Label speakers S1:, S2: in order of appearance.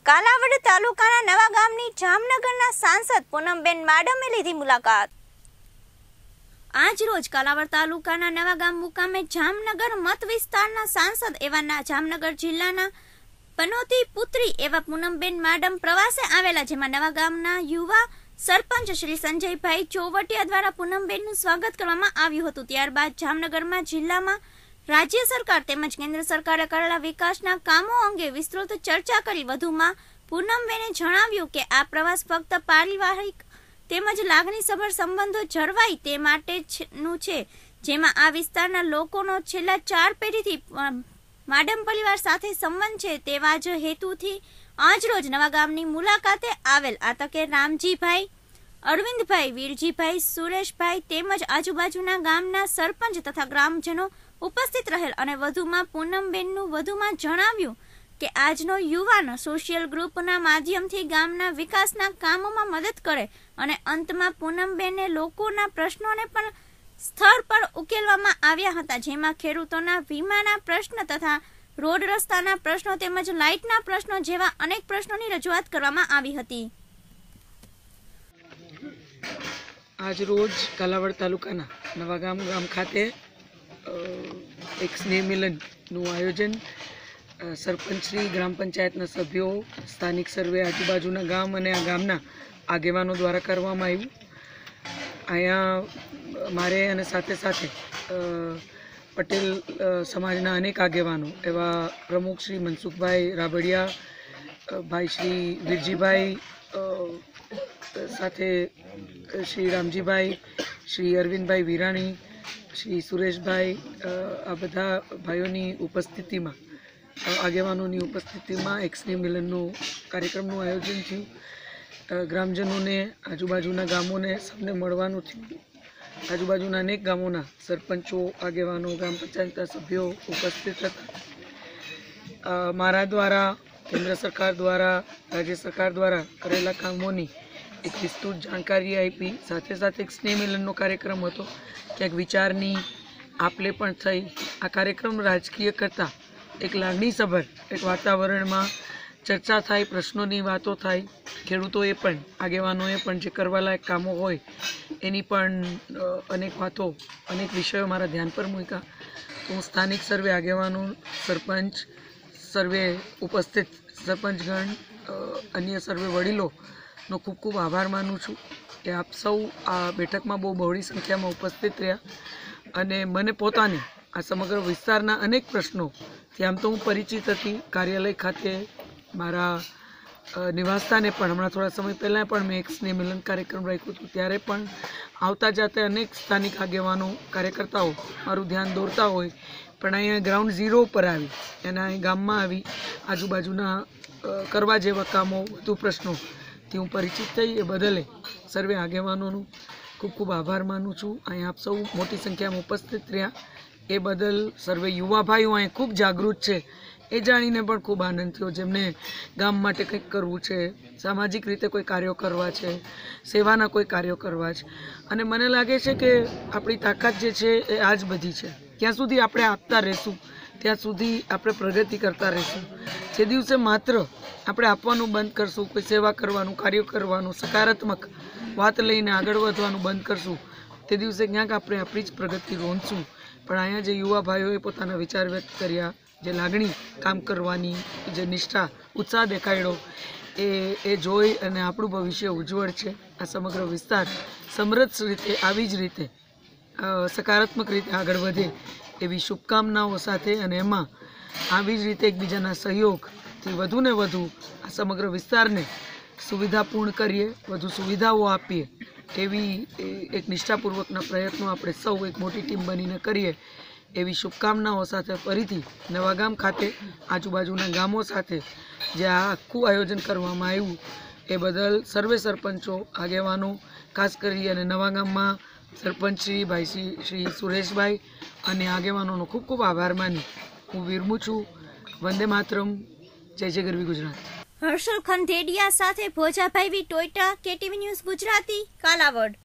S1: કાલાવડ તાલુકાના નવા ગામની જામનગરના સાંસદ પૂનમબેન માડમે લીધી મુલાકાત। આજ રોજ કાલાવડ તાલુકાના નવા ગામ મુકામે જામનગર મત વિસ્તારના સાંસદ એવા જામનગર જિલ્લાના પનોતી પુત્રી એવા પૂનમબેન માડમ પ્રવાસે આવેલા, જેમાં નવા ગામના યુવા સરપંચ શ્રી સંજયભાઈ ચોવટિયા દ્વારા પૂનમબેનનું સ્વાગત કરવામાં આવ્યું હતું। ત્યારબાદ જામનગરમાં જિલ્લામાં राज्य सरकार તેમજ કેન્દ્ર સરકારે કરેલા વિકાસના કામો અંગે વિસ્તૃત ચર્ચા કરી। વધુમાં પૂનમબેને જણાવ્યું કે આ પ્રવાસ ફક્ત પારિવારિક તેમજ લાગણીસભર સંબંધો જળવાય તે માટેનું છે, જેમાં આ વિસ્તારના લોકોનો છેલ્લા 4 પેઢીથી માડમ પરિવાર સાથે સંબંધ છે। તેવા જ હેતુથી આજ રોજ નવા ગામની મુલાકાતે આવેલ આ તકે રામજીભાઈ, અરવિંદભાઈ, વીરજીભાઈ, સુરેશભાઈ તેમજ આજુબાજુના ગામના સરપંચ તથા ગ્રામજનો ઉપસ્થિત રહેલ અને વધુમાં પૂનમબેનનું વધુમાં જણાવ્યું કે આજનો યુવાન સોશિયલ ગ્રુપના માધ્યમથી ગામના વિકાસના કામોમાં મદદ કરે અને અંતમાં પૂનમબેને લોકોના પ્રશ્નોને પણ સ્થળ પર ઉકેલવામાં આવ્યા હતા, જેમાં ખેડૂતોના વીમાના પ્રશ્ન તથા રોડ રસ્તાના પ્રશ્નો તેમજ લાઇટના પ્રશ્નો જેવા અનેક પ્રશ્નોની રજૂઆત કરવામાં આવી હતી।
S2: આજ રોજ કાલાવડ તાલુકાના નવા ગામ ખાતે એક સ્નેહ મિલનનું આયોજન સરપંચશ્રી, ગ્રામ પંચાયતના સભ્યો, સ્થાનિક સર્વે, આજુબાજુના ગામ અને આ ગામના આગેવાનો દ્વારા કરવામાં આવ્યું। અહીંયા મારે અને સાથે સાથે પટેલ સમાજના અનેક આગેવાનો એવા પ્રમુખ શ્રી મનસુખભાઈ રાબડિયા, ભાઈ શ્રી વીરજીભાઈ, સાથે શ્રી રામજીભાઈ, શ્રી અરવિંદભાઈ વિરાણી, શ્રી સુરેશભાઈ, આ બધા ભાઈઓની ઉપસ્થિતિમાં, આગેવાનોની ઉપસ્થિતિમાં એક સ્નેહ મિલનનું કાર્યક્રમનું આયોજન થયું। ગ્રામજનોને, આજુબાજુના ગામોને સૌને મળવાનું થયું। આજુબાજુના અનેક ગામોના સરપંચો, આગેવાનો, ગ્રામ પંચાયતના સભ્યો ઉપસ્થિત હતા। મારા દ્વારા, કેન્દ્ર સરકાર દ્વારા, રાજ્ય સરકાર દ્વારા કરેલા કામોની એક વિસ્તૃત જાણકારી આપી। સાથે સાથે એક સ્નેહ મિલનનો કાર્યક્રમ હતો, ક્યાંક વિચારની આપલે પણ થઈ। આ કાર્યક્રમ રાજકીય કરતાં એક લાગણીસભર એક વાતાવરણમાં ચર્ચા થાય, પ્રશ્નોની વાતો થાય, ખેડૂતોએ પણ, આગેવાનોએ પણ જે કરવાલાયક કામો હોય એની પણ અનેક વાતો, અનેક વિષયો મારા ધ્યાન પર મૂક્યા। તો હું સ્થાનિક સર્વે આગેવાનો, સરપંચ, સર્વે ઉપસ્થિત સરપંચગણ, અન્ય સર્વે વડીલોનો ખૂબ ખૂબ આભાર માનું છું કે આપ સૌ આ બેઠકમાં બહુ બહોળી સંખ્યામાં ઉપસ્થિત રહ્યા અને મને પોતાને આ સમગ્ર વિસ્તારના અનેક પ્રશ્નોથી આમ તો હું પરિચિત હતી। કાર્યાલય ખાતે મારા નિવાસસ્થાને પણ હમણાં થોડા સમય પહેલાં પણ મેં એક સ્નેહ મિલન કાર્યક્રમ રાખ્યું હતું, ત્યારે પણ આવતા જાતે અનેક સ્થાનિક આગેવાનો, કાર્યકર્તાઓ મારું ધ્યાન દોરતા હોય, પણ અહીંયા ગ્રાઉન્ડ ઝીરો ઉપર આવી અને અહીં ગામમાં આવી આજુબાજુના કરવા જેવા કામો, વધુ પ્રશ્નોથી હું પરિચિત થઈ। એ બદલે સર્વે આગેવાનોનું ખૂબ ખૂબ આભાર માનું છું। અહીં આપ સૌ મોટી સંખ્યામાં ઉપસ્થિત રહ્યા એ બદલ સર્વે યુવા ભાઈઓ અહીં ખૂબ જાગૃત છે એ જાણીને પણ ખૂબ આનંદ થયો, જેમને ગામ માટે કંઈક કરવું છે, સામાજિક રીતે કોઈ કાર્યો કરવા છે, સેવાના કોઈ કાર્યો કરવા છે। અને મને લાગે છે કે આપણી તાકાત જે છે એ આ જ બધી છે। ત્યાં સુધી આપણે આપતા રહીશું, ત્યાં સુધી આપણે પ્રગતિ કરતા રહીશું। જે દિવસે માત્ર આપણે આપવાનું બંધ કરશું, કોઈ સેવા કરવાનું, કાર્ય કરવાનું, સકારાત્મક વાત લઈને આગળ વધવાનું બંધ કરશું, તે દિવસે ક્યાંક આપણે આપણી જ પ્રગતિ રોંધશું। પણ અહીંયા જે યુવા ભાઈઓએ પોતાના વિચાર વ્યક્ત કર્યા, જે લાગણી કામ કરવાની, જે નિષ્ઠા, ઉત્સાહ દેખાડ્યો, એ જોઈ અને આપણું ભવિષ્ય ઉજ્જવળ છે। આ સમગ્ર વિસ્તાર સમૃદ્ધ રીતે, આવી જ રીતે સકારાત્મક રીતે આગળ વધે એવી શુભકામનાઓ સાથે, અને એમાં આવી જ રીતે એકબીજાના સહયોગથી વધુને વધુ આ સમગ્ર વિસ્તારને સુવિધાપૂર્ણ કરીએ, વધુ સુવિધાઓ આપીએ એવી એક નિષ્ઠાપૂર્વકના પ્રયત્નો આપણે સૌ એક મોટી ટીમ બનીને કરીએ એવી શુભકામનાઓ સાથે ફરીથી નવા ગામ ખાતે, આજુબાજુના ગામો સાથે જે આ આખું આયોજન કરવામાં આવ્યું એ બદલ સર્વે સરપંચો, આગેવાનો, ખાસ કરી અને નવા ગામમાં સરપંચશ્રી ભાઈ શ્રી સુરેશભાઈ અને આગેવાનોનો ખૂબ ખૂબ આભાર માની હું વિરમું છું। વંદે માતરમ, જય જય ગરવી ગુજરાત।
S1: હર્ષલ ખંડેડિયા સાથે ભોજાભાઈ વી ટોયટા, KTV ન્યૂઝ ગુજરાતી, કાલાવડ।